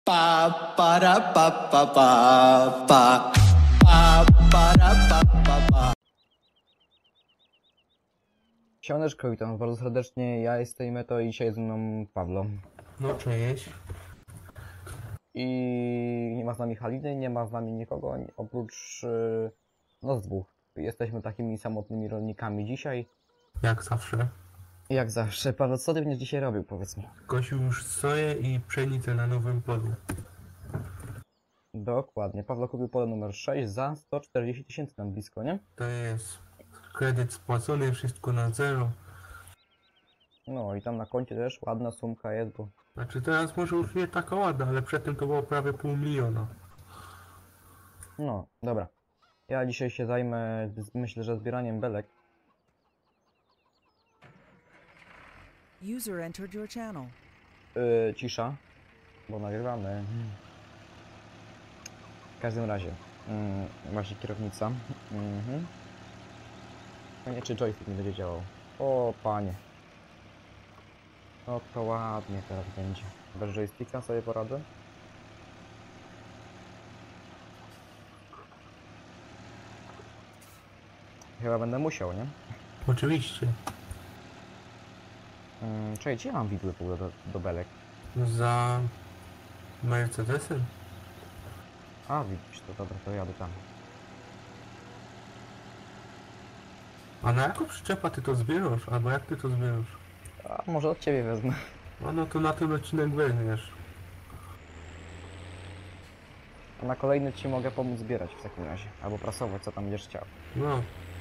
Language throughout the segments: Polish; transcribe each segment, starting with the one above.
Pa para pa pa pa pa pa para pa pa pa. Siemaneczko, witam bardzo serdecznie, ja jestem Meto i dzisiaj ze mną Pawlo. No cześć. I nie ma z nami Haliny, nie ma z nami nikogo oprócz nas dwóch. Jesteśmy takimi samotnymi rolnikami dzisiaj. Jak zawsze. Jak zawsze. Paweł, co ty będziesz dzisiaj robił, powiedz mi? Kosił już soję i pszenicę na nowym polu. Dokładnie. Paweł kupił pole numer 6 za 140 000 tam blisko, nie? To jest kredyt spłacony, wszystko na zero. No i tam na koncie też ładna sumka jest, bo... Znaczy teraz może już nie taka ładna, ale przedtem to było prawie 500 000. No, dobra. Ja dzisiaj się zajmę, myślę, że zbieraniem belek. User entered your channel. Cisza, bo nagrywamy. W każdym razie, właśnie kierownica. Nie, czy joystick nie będzie działał? O panie. No to ładnie teraz będzie. Bez joysticka sobie poradzę. Chyba będę musiał, nie? Oczywiście. Czekaj, gdzie ja mam widły w ogóle do belek? Za Mercedesem. A, widzisz, to dobra, to jadę tam. A na jaką przyczepę ty to zbierasz? Albo jak ty to zbierasz? A może od ciebie wezmę. A no to na ten odcinek weźmiesz. A na kolejny ci mogę pomóc zbierać w takim razie. Albo prasować, co tam będziesz chciał. No.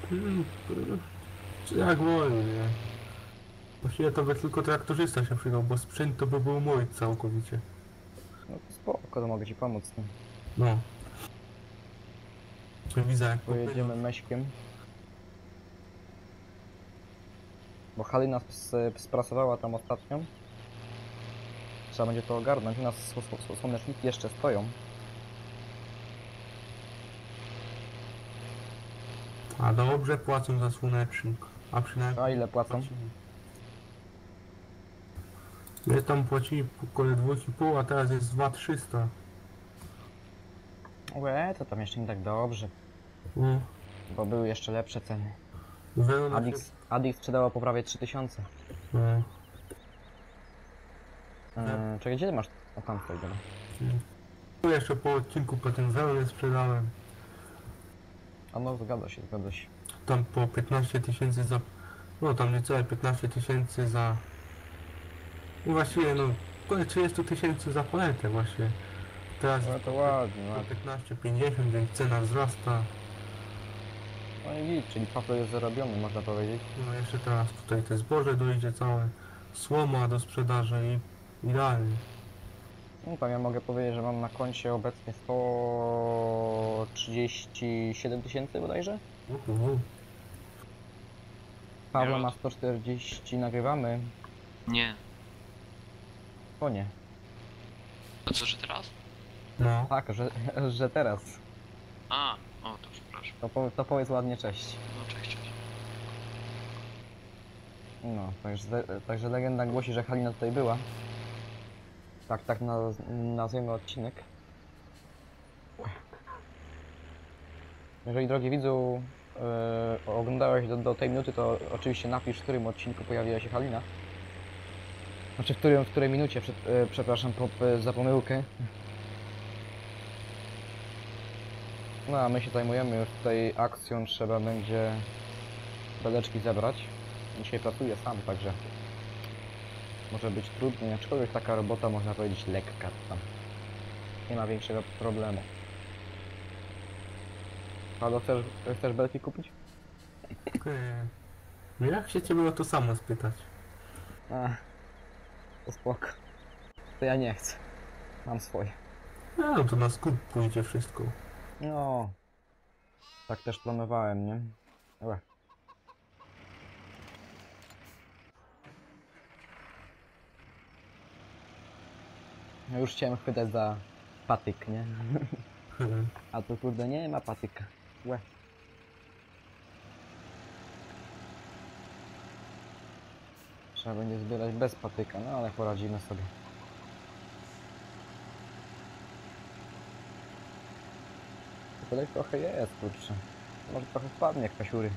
Jak wolno, nie? Właściwie to by tylko traktorzysta się przydał, bo sprzęt to by był mój całkowicie. No to spoko, to mogę ci pomóc z tym. No. Czy widzę jak Pojedziemy meśkiem. Bo Halina sprasowała tam ostatnią. Trzeba będzie to ogarnąć. U nas słoneczniki jeszcze stoją. A dobrze płacą za słonecznik. A przynajmniej... A ile płacą? My tam płacili około 2,5, a teraz jest 2,300. Łe, to tam jeszcze nie tak dobrze. No. Bo były jeszcze lepsze ceny. Wełna Adix sprzedało po prawie 3000. No. Czekaj, gdzie ty masz? O, tam stoi, dobra. Tu jeszcze po odcinku potem wełnę sprzedałem. A no, zgadza się, zgadza się. Tam po 15 000 za... No tam niecałe 15 000 za... No właściwie no... Około 30 000 za paletę właśnie. Teraz No to ładnie, po ładnie. 15,50, więc cena wzrasta. No i git, czyli Pawlo jest zarobiony, można powiedzieć. No jeszcze teraz tutaj te zboże dojdzie całe. Słoma do sprzedaży i idealnie. No tam ja mogę powiedzieć, że mam na koncie obecnie 137 000 bodajże. Pawła ma 140, nagrywamy. Nie. O nie. A co, że teraz? No. Tak, że teraz. A, o, to przepraszam. To powiedz ładnie cześć. No, cześć, cześć. No, także legenda głosi, że Halina tutaj była. Tak nazwiemy odcinek. Jeżeli, drogi widzu, oglądałeś do tej minuty, to oczywiście napisz, w którym odcinku pojawiła się Halina. Znaczy, w której minucie, przepraszam za pomyłkę. No, a my się zajmujemy już tutaj akcją, trzeba będzie beleczki zebrać. Dzisiaj pracuję sam, także może być trudniej, aczkolwiek taka robota, można powiedzieć, lekka tam. Nie ma większego problemu. Halo, chcesz belki kupić? No jak się ciebie o to samo spytać? To spoko. To ja nie chcę. Mam swoje. No to na skup pójdzie wszystko. No. Tak też planowałem, nie? Dobra. Ja już chciałem chwytać za patyk, nie? A tu kurde nie ma patyka. Łe. Trzeba będzie zbierać bez patyka, no ale poradzimy sobie. Tutaj trochę jest, kurczę. Może trochę wpadnie jak kasiury.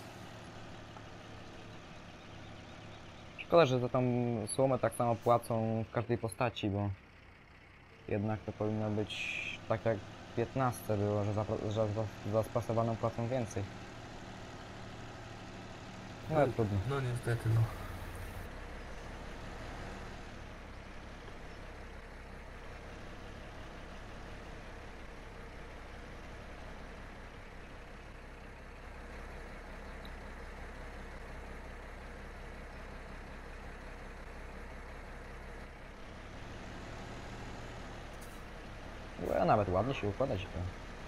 Szkoda, że za tą słomę tak samo płacą w każdej postaci, bo jednak to powinno być tak jak w 15 było, że za spasowaną płacą więcej. No ale trudno. No niestety, no. Ja nawet ładnie się układać to.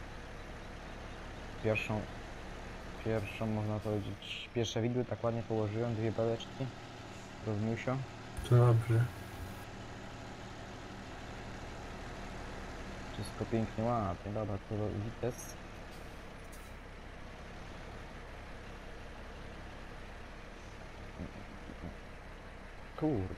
Pierwszą można powiedzieć, pierwsze widły tak ładnie położyłem, dwie beleczki. Równiusio. To dobrze. Wszystko pięknie, ładnie, dobra, to wites. Kurde.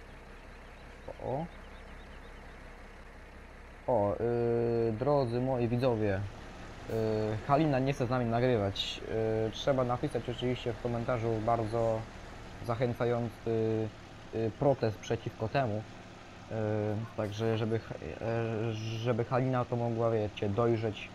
Drodzy moi widzowie, Halina nie chce z nami nagrywać. Trzeba napisać oczywiście w komentarzu bardzo zachęcający protest przeciwko temu. Także żeby Halina to mogła, wiecie, dojrzeć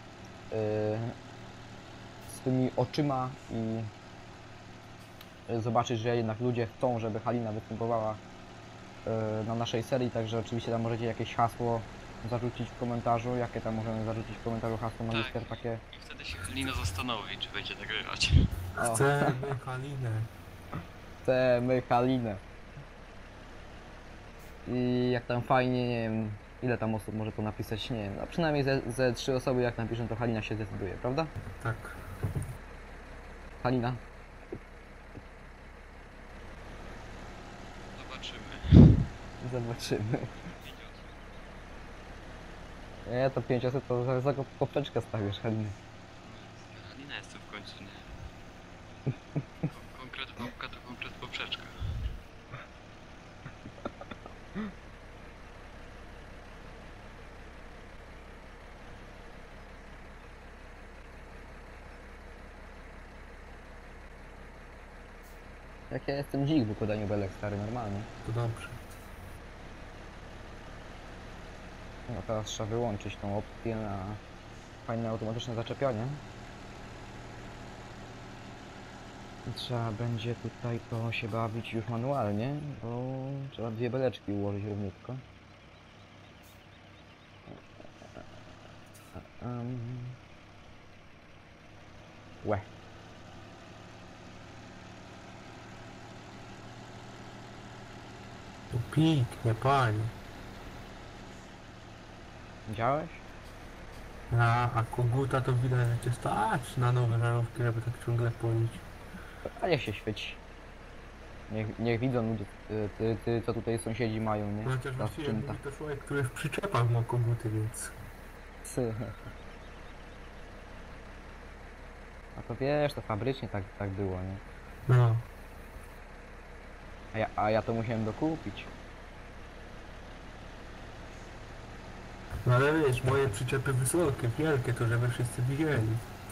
swymi oczyma i zobaczyć, że jednak ludzie chcą, żeby Halina występowała na naszej serii, także oczywiście tam możecie jakieś hasło zarzucić w komentarzu, jakie tam możemy zarzucić w komentarzu hasło magister takie. I wtedy się Lino zastanowi, czy będzie nagrywać. O. Chcemy Halinę. Chcemy Halinę. I jak tam fajnie, nie wiem, ile tam osób może to napisać, nie wiem, no przynajmniej ze 3 osoby jak napiszą, to Halina się zdecyduje, prawda? Tak. Halina? Zobaczymy. Zobaczymy. Nie, to 500 to za poprzeczkę stawiasz, Haliny. Lina jest tu w końcu, nie? Konkret babka to konkret poprzeczka. Jak ja jestem dzik w układaniu belek, stary, normalnie. To dobrze. No teraz trzeba wyłączyć tą opcję na fajne automatyczne zaczepianie. I trzeba będzie tutaj to się bawić już manualnie, bo trzeba dwie beleczki ułożyć równiutko. Łe. To pięknie, panie. Widziałeś? A koguta to widać, że cię stać na nowe żarówki, żeby tak ciągle palić. A niech się świeci. Niech widzą ludzie, co tutaj sąsiedzi mają, nie? Chociaż Ta właściwie sprzęta. mówi to człowiek, który w przyczepach ma koguty, więc... A to wiesz, to fabrycznie tak było, nie? No. A ja to musiałem dokupić. No ale wiesz, moje przyczepy wysokie, wielkie, to żeby wszyscy widzieli.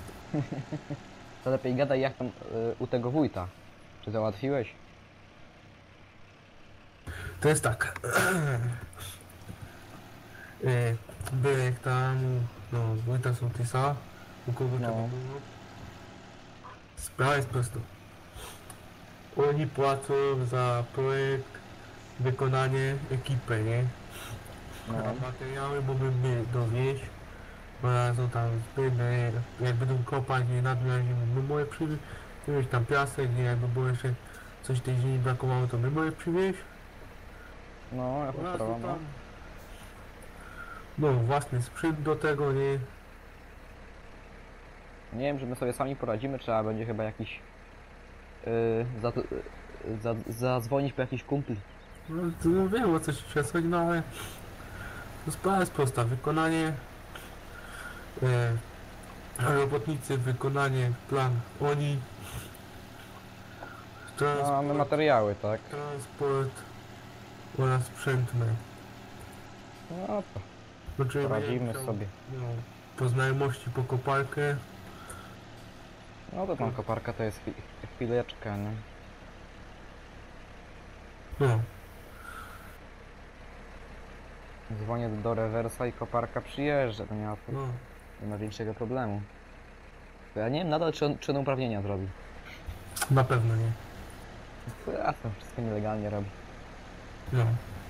To lepiej gadaj jak tam u tego wójta. Czy załatwiłeś? To jest tak. Byłek tam, no, wójta sołtysa, u kogo No. trzeba było. Sprawa jest prosta. Oni płacą za projekt, wykonanie, ekipę, nie? No. A materiały możemy dowieść, bo są tam zbędne, jak będą kopać, nie na dół, my moje przywieźć tam piasek, nie, jakby było jeszcze coś tej ziemi brakowało, to my moje przywieźć. No, ja Oraz postaram, no. tam, no własny sprzęt do tego, nie? Nie wiem, czy my sobie sami poradzimy, trzeba będzie chyba jakiś... zadzwonić po jakiś kumpli. No wiem o co się przesłać, no ale to sprawa jest prosta, wykonanie robotnicy, wykonanie, plan oni, No, mamy materiały, tak? transport oraz sprzęt my. No to Znaczy, poradzimy będziemy sobie. No, po znajomości po koparkę. No to tam koparka to jest chwileczka, nie? No, Dzwonię do rewersa i koparka przyjeżdża, to no. nie ma większego problemu. To ja nie wiem nadal, czy on uprawnienia zrobi. Na pewno nie. Jasne, wszystko nielegalnie robi. No.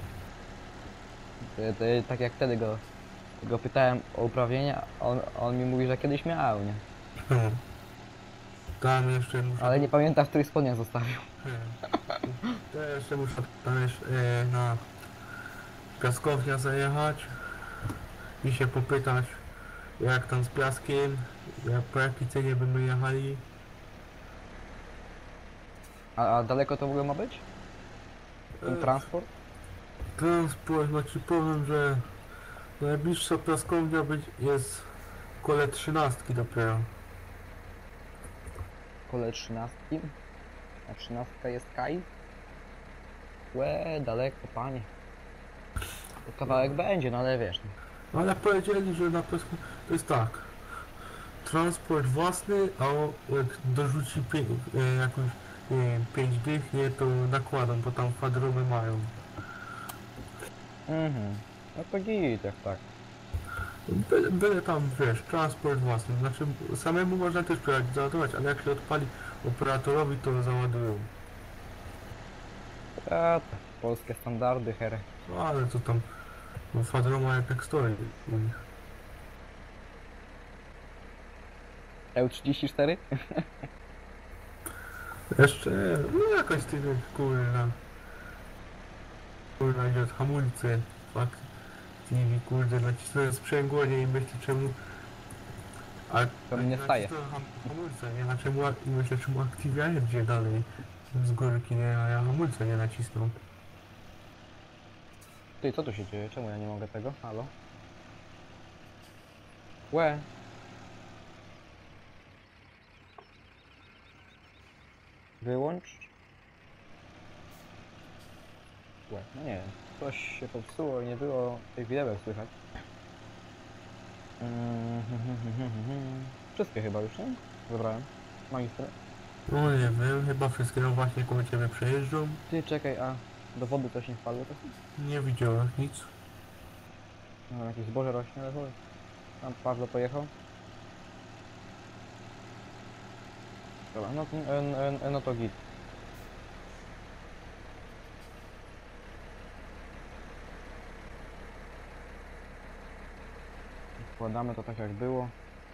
Tak jak wtedy go pytałem o uprawnienia, on mi mówi, że kiedyś miał, nie? No. Tam jeszcze muszę... Ale nie pamiętam, w których spodniach zostawił. To jeszcze muszę tam jeszcze, na piaskownia zajechać i się popytać, jak tam z piaskiem, po jakiej cenie będą jechali. A daleko to w ogóle ma być? Ten transport? Transport, znaczy powiem, że najbliższa piaskownia jest kole 13 dopiero. Kole 13? A 13 jest Kaj? Łe, daleko, panie. To kawałek będzie, no ale wiesz. No. Ale powiedzieli, że na piasku to jest tak. Transport własny, a jak dorzuci jakąś 5 dych, nie, to nakładam, bo tam kwadrowy mają. Mhm. No to git, jak tak. Byle tam, wiesz, transport własny, znaczy samemu można też przyjechać załadować, ale jak się odpali operatorowi, to załadują. A, polskie standardy, hery. No ale to tam, no kwadroma jak tak stoi u nich. EU34? Jeszcze, no jakaś tego kurna idzie od hamulcy, fakt. TV, kurde, nacisnąłem sprzęgło, nie i myślę czemu... A To mi nie staje. Hamulca, nie? A czemu, i myślę czemu Activia jedzie dalej z górki, nie? A ja hamulca nie nacisnął. Ty, co tu się dzieje? Czemu ja nie mogę tego? Halo? Łe! Wyłącz? Łe, no nie wiem. Coś się popsuło i nie było tych widełek słychać. Wszystkie chyba już, nie? Zabrałem. Magistrę. No nie wiem, chyba wszystkie no właśnie koło ciebie przejeżdżą. Ty, czekaj, a do wody coś nie wpadło? To Nie widziałem nic. no, jakieś zboże rośnie, ale chodź. Tam Pawlo pojechał. Dobra, no to git. Wkładamy to tak jak było.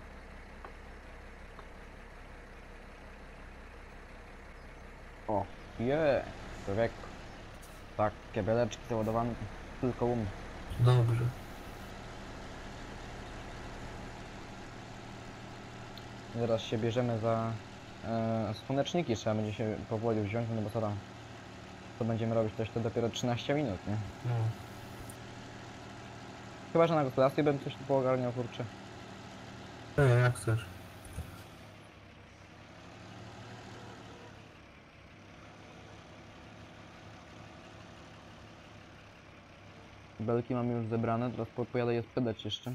O, człowiek. Tak, kiebeleczki załadowane tylko u mnie. Dobrze. Zaraz się bierzemy za słoneczniki, trzeba będzie się powoli wziąć, no bo co tam? To będziemy robić też to dopiero 13 minut, nie? No. Chyba, że na gospodarstwie bym coś tu poogarniał, kurczę. Jak chcesz. Belki mamy już zebrane, teraz pojadę je sprzedać jeszcze.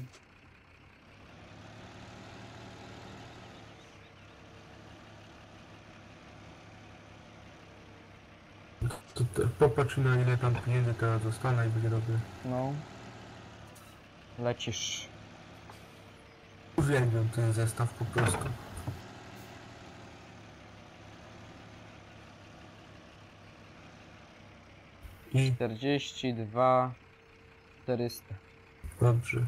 Popatrz na ile tam pieniędzy teraz dostanę i będzie dobrze. No. Lecisz. Uwielbiam ten zestaw po prostu. I 42 400. dobrze.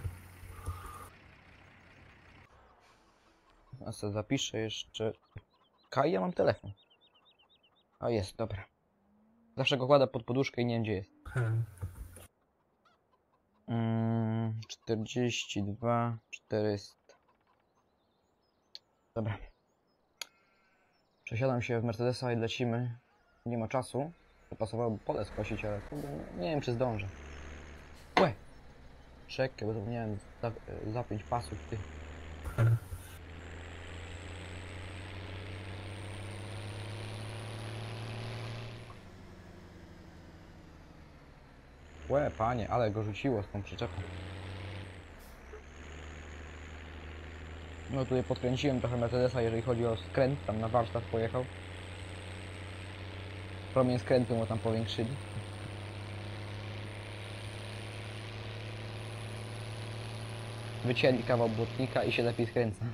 A co zapiszę jeszcze. Kaj, ja mam telefon. A jest, dobra. Zawsze go kładę pod poduszkę i nie wiem gdzie jest. 42 400. Dobra. Przesiadam się w Mercedesa i lecimy. Nie ma czasu. Pasowałoby pole skosić, ale kurde, nie wiem czy zdążę. Łe! Czekaj, bo zapomniałem zapiąć pasów, ty. Łe, panie, ale go rzuciło z tą przyczepą. No tutaj podkręciłem trochę Mercedesa, jeżeli chodzi o skręt, tam na warsztat pojechał. Promień skrętu mu tam powiększyli. Wycięli kawał błotnika i się lepiej skręca.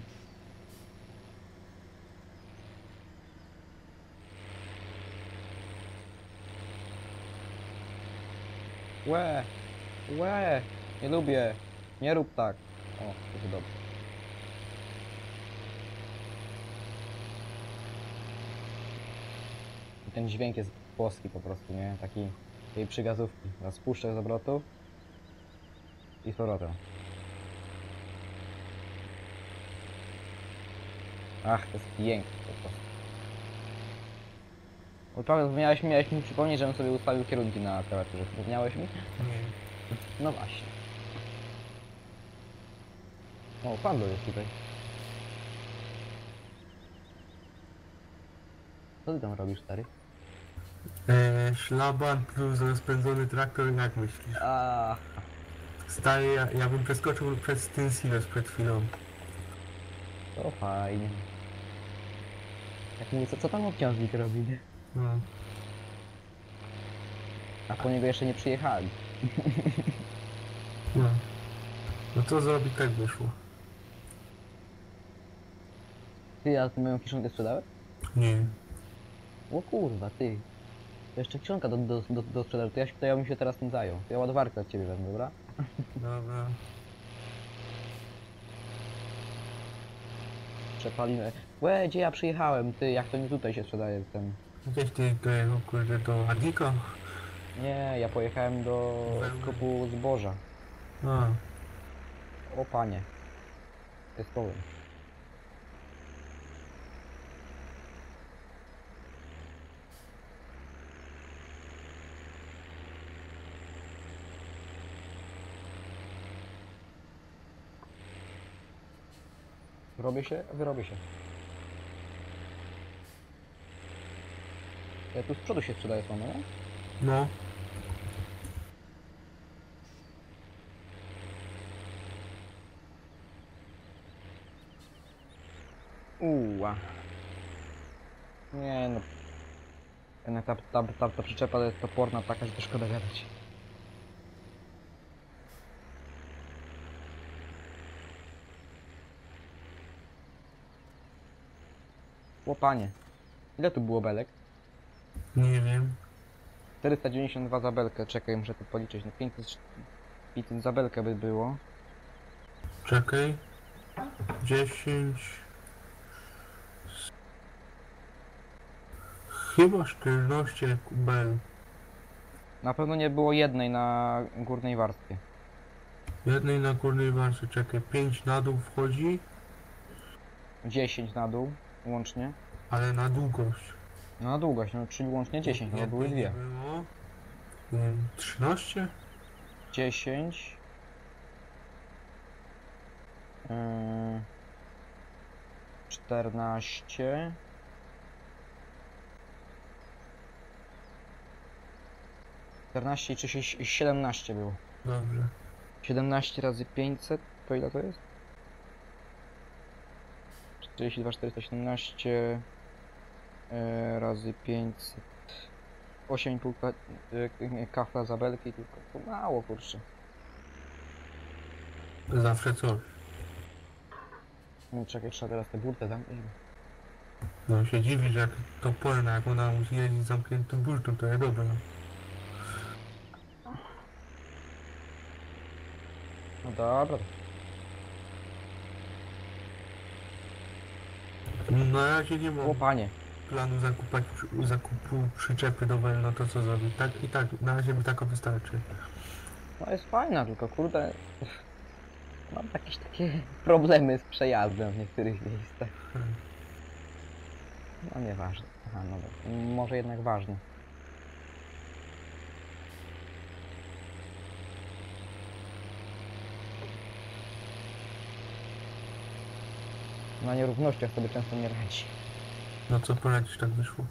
Łe! Łe! Nie lubię! Nie rób tak! O, to się dobrze. I ten dźwięk jest płoski po prostu, nie? Taki tej przygazówki. Raz puszczę z obrotu i z powrotem. Ach, to jest piękne po prostu. Bo Paweł, miałeś mi przypomnieć, żebym sobie ustawił kierunki na klawiaturze. Przypomniałeś mi? Nie. No właśnie. O, Pando jest tutaj. Co ty tam robisz, stary? Szlaban plus rozpędzony traktor, jak myślisz? A, Stary, ja bym przeskoczył przez ten silos przed chwilą. to fajnie. Jak mówię, co tam obciążnik robi, nie? No. A po niego jeszcze nie przyjechali. No. No to zrobić tak wyszło. Ty, a ty moją kiszonkę sprzedałeś? Nie. O kurwa, ty. To jeszcze kiszonka do sprzedaży, to ja bym się teraz tym zajął. To ja ładowarkę od ciebie wezmę, dobra? Dobra. Przepalimy. Łe, gdzie ja przyjechałem? Ty, jak to nie tutaj się sprzedaje ten... Gdzieś ty do, kurde, do Adnika? Nie, ja pojechałem do skupu zboża. A. O panie. Jest problem. Robię się? Wyrobię się. Ja tu z przodu się sprzedaje słono, nie? No. Uła. Nie no. Jednak ta przyczepa to jest toporna taka, że to szkoda gadać. Łopanie. Ile tu było belek? Nie wiem. 492 za belkę. Czekaj, muszę to policzyć. No 500 za belkę by było. Czekaj. 10. Chyba 14 bel. Na pewno nie było jednej na górnej warstwie. Jednej na górnej warstwie, czekaj. 5 na dół wchodzi, 10 na dół łącznie. ale na długość. No na długość, no czyli łącznie 10, no bo były Jednej nie dwie. było. Nie wiem, 13? 10. 14. 14 czy 17 było. Dobrze. 17 razy 500, to ile to jest? 42, 417 razy 500. 8,5 kafla za belki, tylko to mało, kurczę. Zawsze coś. No czekaj, trzeba teraz tę burtę zamknąć. No się dziwi, że jak toporna, jak ona musi jeździć zamkniętym burtą, to jest dobre. No dobra. Na razie nie O mam panie. planu zakupu przyczepy do Wel, no to co zrobić? Tak i tak, na razie by tako wystarczy. No jest fajna, tylko kurde... Mam jakieś takie problemy z przejazdem w niektórych miejscach. No nieważne. Aha, no dobra. Może jednak ważne. Na nierównościach sobie często nie radzi. No co poradzisz, tak wyszło.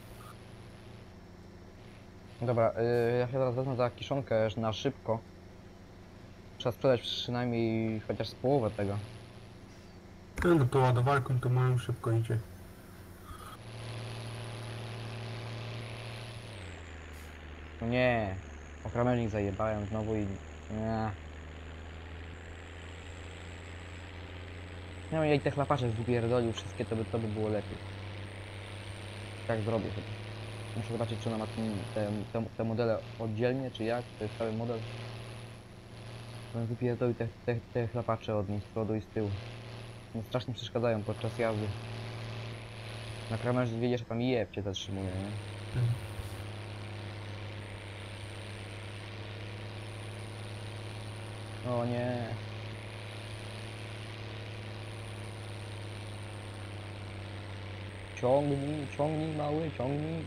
Dobra, ja się teraz wezmę za kiszonkę na szybko. Trzeba sprzedać przynajmniej chociaż z połowę tego. No to ładowarką to mają szybko idzie. No nie. O krawężnik zajebałem znowu i... Nie. No i te chlapacze wypierdolił wszystkie, to by było lepiej. Tak zrobię chyba. Muszę zobaczyć, czy ona ma te modele oddzielnie, czy jak. To jest cały model. Wypierdolił te chlapacze od nich z przodu i z tyłu. No strasznie przeszkadzają podczas jazdy. Na krawężnik wiedziesz, że tam jeb cię zatrzymuje, nie? O nie. Ciągnij, ciągnij mały, ciągnij.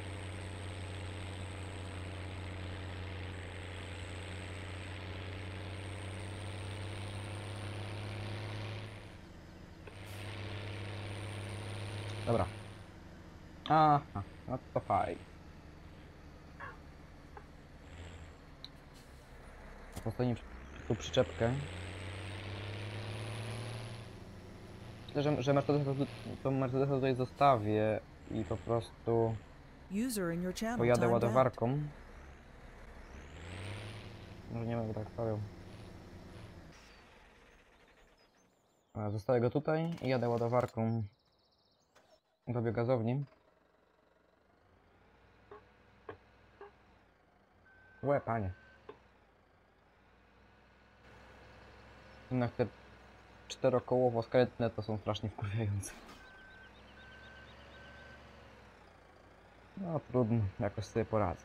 Dobra. Aha, no to fajnie. Postawimy tu przyczepkę. Myślę, że Mercedesa tutaj zostawię i po prostu User in your channel pojadę timed out. ładowarką. Może nie będę tak stawiał. Zostawię go tutaj i jadę ładowarką do biogazowni. Łe, panie. Jednak te czterokołowo skrętne to są strasznie wkurwiające. No trudno, jakoś sobie poradzę.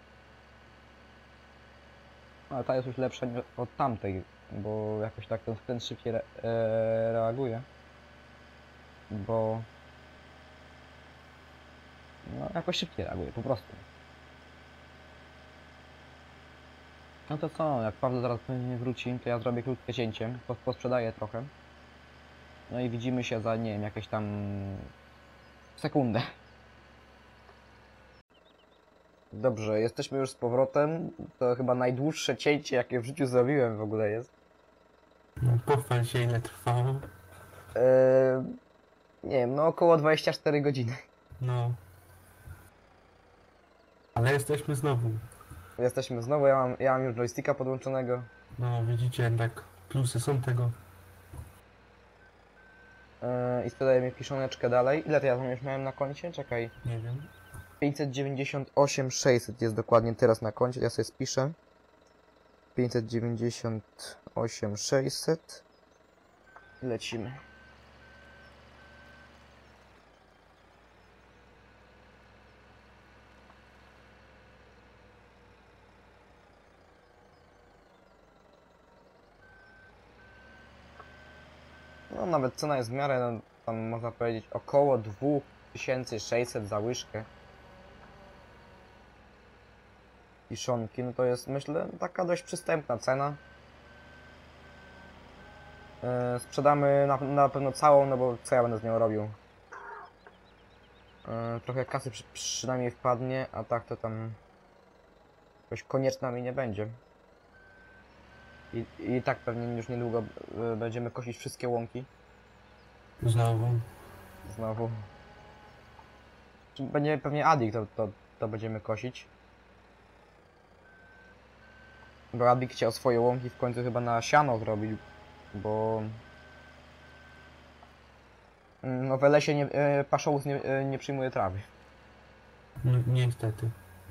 Ale ta jest już lepsza od tamtej, bo jakoś tak ten skręt szybciej reaguje. Bo... no jakoś szybciej reaguje, po prostu. No to co, jak Paweł zaraz nie wróci, to ja zrobię krótkie cięcie, posprzedaję trochę. No i widzimy się za, nie wiem, jakieś tam... sekundę. Dobrze, jesteśmy już z powrotem. To chyba najdłuższe cięcie, jakie w życiu zrobiłem w ogóle jest. No pochwal się ile trwało. Nie wiem, no około 24 godziny. No. Ale jesteśmy znowu. Jesteśmy znowu, ja mam już joysticka podłączonego. No widzicie, jednak plusy są tego. I sprzedajemy kiszoneczkę dalej. Ile to ja tam już miałem na koncie? Czekaj. Nie wiem. 598 600 jest dokładnie teraz na koncie, ja sobie spiszę. 598 600. Lecimy. No nawet cena jest w miarę, no, tam można powiedzieć około 2600 za łyżkę kiszonki, no to jest, myślę, taka dość przystępna cena. Sprzedamy na pewno całą, no bo co ja będę z nią robił? Trochę kasy przynajmniej wpadnie, a tak to tam jakoś konieczna mi nie będzie. I tak pewnie już niedługo będziemy kosić wszystkie łąki. Znowu. Będzie pewnie Adik to będziemy kosić. Bo Adik chciał swoje łąki w końcu chyba na siano zrobić, bo... no w lesie paszołus nie przyjmuje trawy. No, niestety.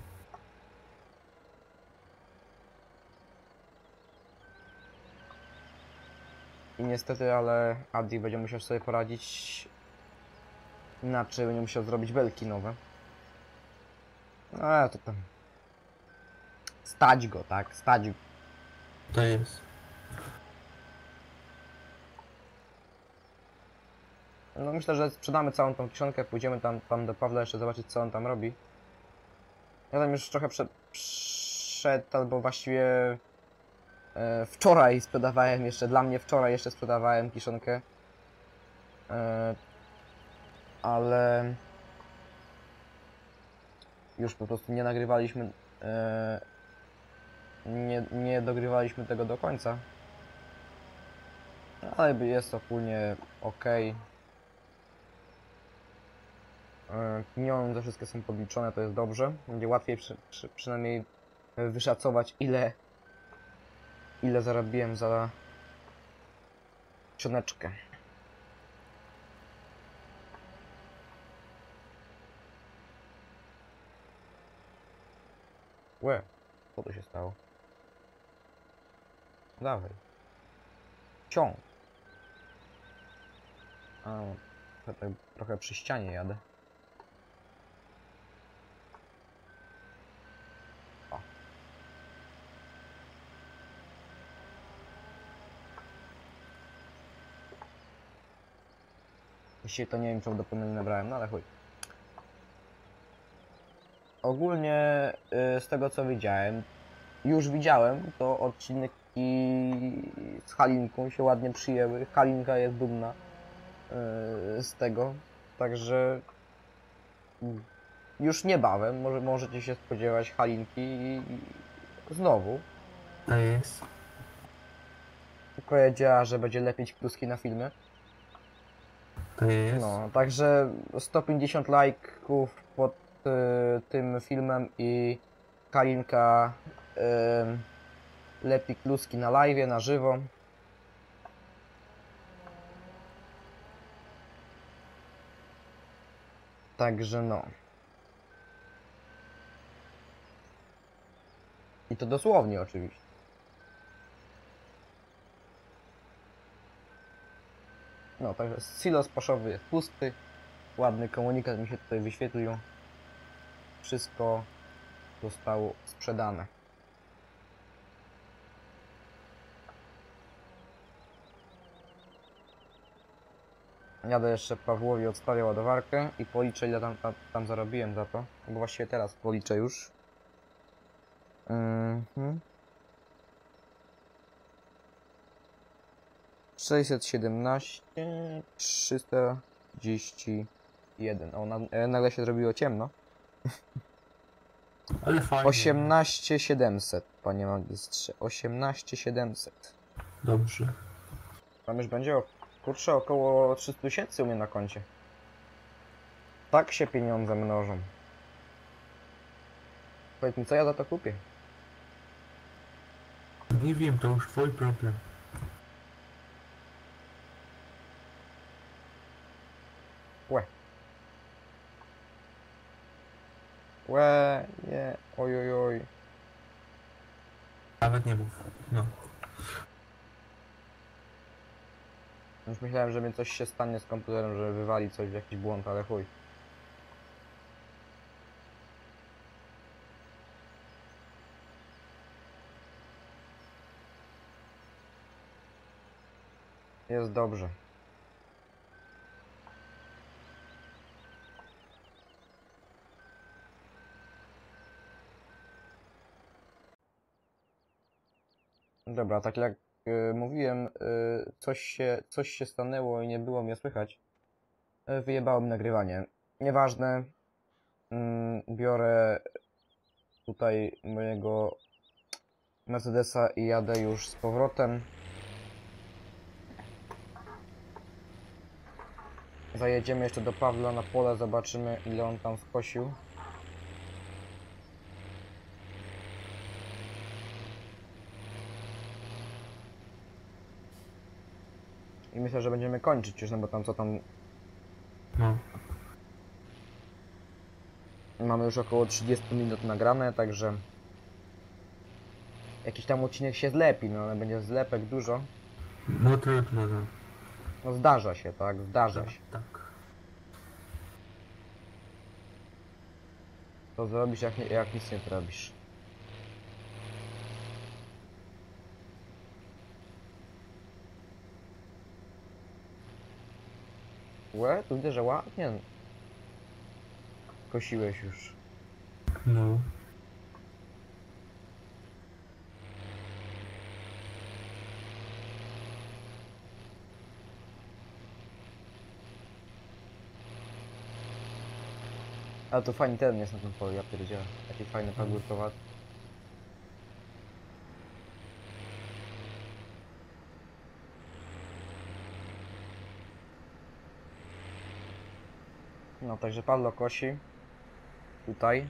I niestety, ale Adik będzie musiał sobie poradzić. Inaczej będzie musiał zrobić belki nowe. No ale to tam... stać go, tak? Stać go. To jest. No myślę, że sprzedamy całą tą kiszonkę, pójdziemy tam do Pawła jeszcze zobaczyć, co on tam robi. Ja tam już trochę przed albo właściwie wczoraj sprzedawałem jeszcze, dla mnie wczoraj jeszcze sprzedawałem kiszonkę. Ale już po prostu nie nagrywaliśmy, nie dogrywaliśmy tego do końca. Ale jest ogólnie ok. Pieniądze wszystkie są podliczone, to jest dobrze. Będzie łatwiej przynajmniej wyszacować ile zarobiłem za sioneczkę. Łe, co tu się stało? Dawaj. Ciąg. A, tak trochę przy ścianie jadę. O. Dzisiaj to nie wiem, czemu do nie nabrałem, no ale chuj. Ogólnie z tego co już widziałem, to odcinki z Halinką się ładnie przyjęły. Halinka jest dumna z tego, także już niebawem możecie się spodziewać Halinki znowu. To jest. Powiedziała, że będzie lepić kluski na filmie. To jest. No, także 150 lajków pod tym filmem i Halinka lepi kluski na live, na żywo. Także no. I to dosłownie oczywiście. No, także silos paszowy jest pusty. Ładny komunikat mi się tutaj wyświetlił. Wszystko zostało sprzedane. Jadę jeszcze Pawłowi, odstawię ładowarkę i policzę, ile tam zarobiłem za to. Bo właściwie teraz policzę już. 617, 331. O, nagle się zrobiło ciemno. Ale fajnie. 18700, panie magistrze. 18700. Dobrze. Tam już będzie kurczę około 300 000 u mnie na koncie. Tak się pieniądze mnożą. Powiedz mi, co ja za to kupię? Nie wiem, to już twój problem. Łe. Łe, nie, oj, oj, oj. Nawet nie mów. No. Już myślałem, że mi coś się stanie z komputerem, że wywali coś w jakiś błąd, ale chuj. Jest dobrze. Dobra, tak jak mówiłem, coś się stanęło i nie było mnie słychać. Wyjebało mi nagrywanie. Nieważne. Biorę tutaj mojego Mercedesa i jadę już z powrotem. Zajedziemy jeszcze do Pawła na pole, zobaczymy, ile on tam skosił. I myślę, że będziemy kończyć już, no bo tam co tam... No. Mamy już około 30 minut nagrane, także... Jakiś tam odcinek się zlepi, no ale będzie zlepek dużo. No trudno, no. No zdarza się, tak? Zdarza się. Tak. To zrobisz jak nic nie zrobisz. Łe, tu widzę, że ładnie kosiłeś już. No. Ale to fajny teren jest na tym polu, ja pierdzielę. Taki fajny pagórkowaty. No, także Pawlo kosi. Tutaj.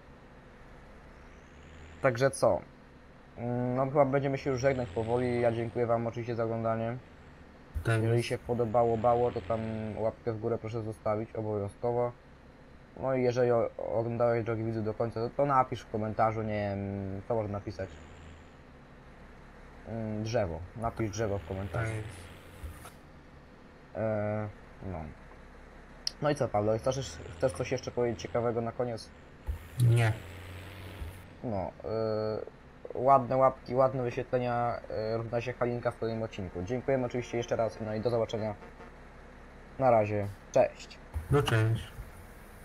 Także co? No chyba będziemy się już żegnać powoli. Ja dziękuję wam oczywiście za oglądanie. Tak Jeżeli jest. się podobało, to tam łapkę w górę proszę zostawić obowiązkowo. No i jeżeli oglądałeś, drogi widzu, do końca, to napisz w komentarzu, nie wiem, co można napisać. Drzewo. Napisz drzewo w Tak komentarzu. jest. No. No i co, Pawlo, chcesz coś jeszcze powiedzieć ciekawego na koniec? Nie. No, ładne łapki, ładne wyświetlenia, równa się Halinka w kolejnym odcinku. Dziękujemy oczywiście jeszcze raz, no i do zobaczenia. Na razie, cześć. No cześć.